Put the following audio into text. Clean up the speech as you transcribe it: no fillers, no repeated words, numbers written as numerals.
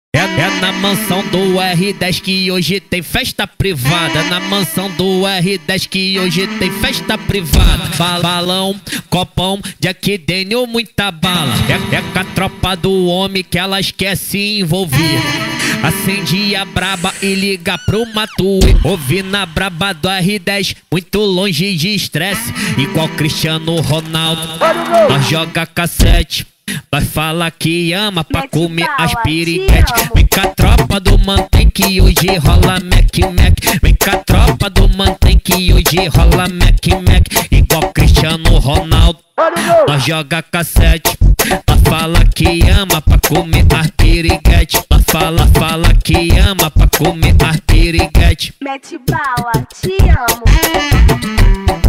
É na mansão do R10 que hoje tem festa privada. Na mansão do R10 que hoje tem festa privada. Balão, copão, Jack Daniel, muita bala. É com a tropa do homem que elas quer se envolver. Acende a braba e liga pro Matuê. Ouvi na braba do R10, muito longe de estresse. Igual Cristiano Ronaldo, nós joga cassete. Nós fala que ama pra comer as piriguetes. Vem com a tropa do mantém que hoje rola Mac. Vem com a tropa do mantém que hoje rola Mac. Igual Cristiano Ronaldo, nós joga cassete. Nós fala que ama pra comer as piriguetes. Nós fala que ama pra comer as piriguetes. Mete bala, te amo.